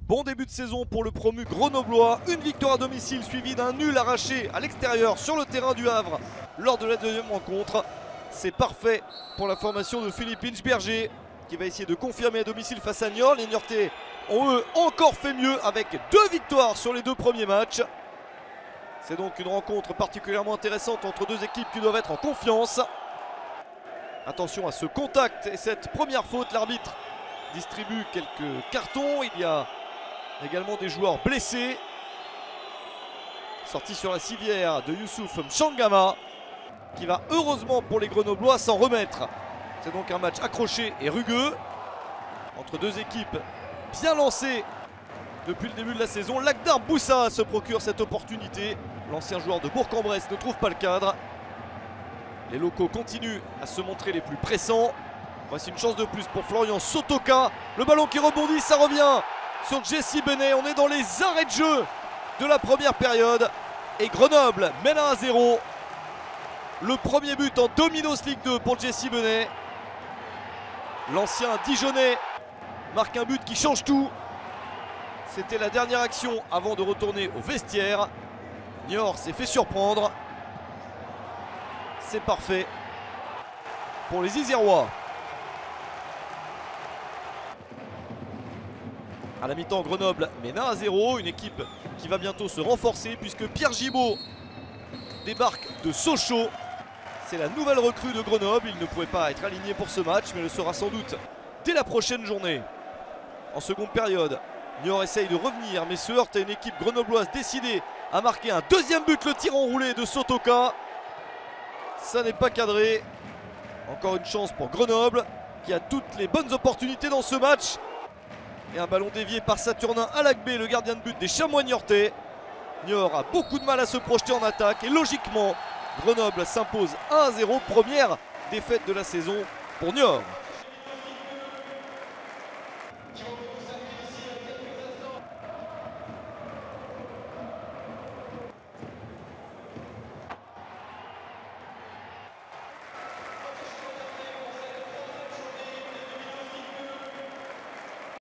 Bon début de saison pour le promu grenoblois, une victoire à domicile suivie d'un nul arraché à l'extérieur sur le terrain du Havre lors de la deuxième rencontre. C'est parfait pour la formation de Philippe Inchberger qui va essayer de confirmer à domicile face à Niort. Les Niortais ont eux encore fait mieux avec 2 victoires sur les 2 premiers matchs. C'est donc une rencontre particulièrement intéressante entre 2 équipes qui doivent être en confiance. Attention à ce contact et cette première faute, l'arbitre distribue quelques cartons. Il y a également des joueurs blessés. Sortie sur la civière de Youssouf Mchangama qui va heureusement pour les Grenoblois s'en remettre. C'est donc un match accroché et rugueux entre 2 équipes bien lancées depuis le début de la saison. Lakhdar Boussa se procure cette opportunité. L'ancien joueur de Bourg-en-Bresse ne trouve pas le cadre. Les locaux continuent à se montrer les plus pressants. Voici une chance de plus pour Florian Sotoka. Le ballon qui rebondit, ça revient sur Jesse Benet. On est dans les arrêts de jeu de la première période. Et Grenoble mène à 1-0. Le premier but en Dominos League 2 pour Jesse Benet. L'ancien Dijonais marque un but qui change tout. C'était la dernière action avant de retourner au vestiaire. Niort s'est fait surprendre. C'est parfait pour les Isérois. À la mi-temps, Grenoble mène 1-0. Une équipe qui va bientôt se renforcer puisque Pierre Gibaud débarque de Sochaux. C'est la nouvelle recrue de Grenoble. Il ne pouvait pas être aligné pour ce match, mais le sera sans doute dès la prochaine journée. En seconde période, Niort essaye de revenir, mais se heurte à une équipe grenobloise décidée à marquer un deuxième but. Le tir enroulé de Sotoka. Ça n'est pas cadré. Encore une chance pour Grenoble qui a toutes les bonnes opportunités dans ce match. Et un ballon dévié par Saturnin Alagbé, le gardien de but des Chamois niortais. Niort a beaucoup de mal à se projeter en attaque et logiquement Grenoble s'impose 1-0. Première défaite de la saison pour Niort.